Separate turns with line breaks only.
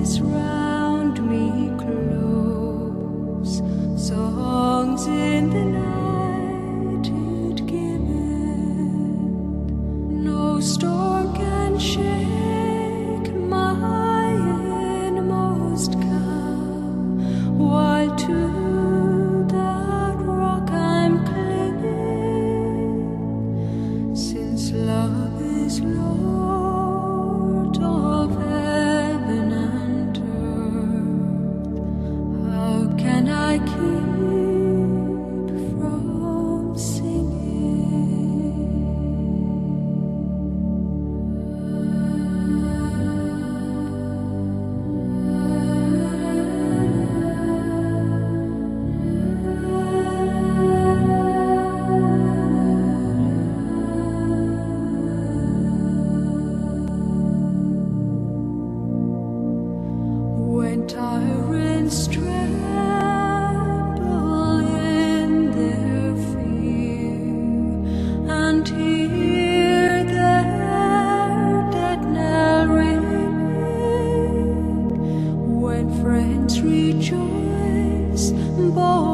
arms round me close, songs in the night it giveth. No storm can shake my inmost calm, while to that rock I'm clinging, since love is Lord of heaven and earth. How can I keep from when tyrants tremble in their fear and hear their dead knell ring, when friends rejoice both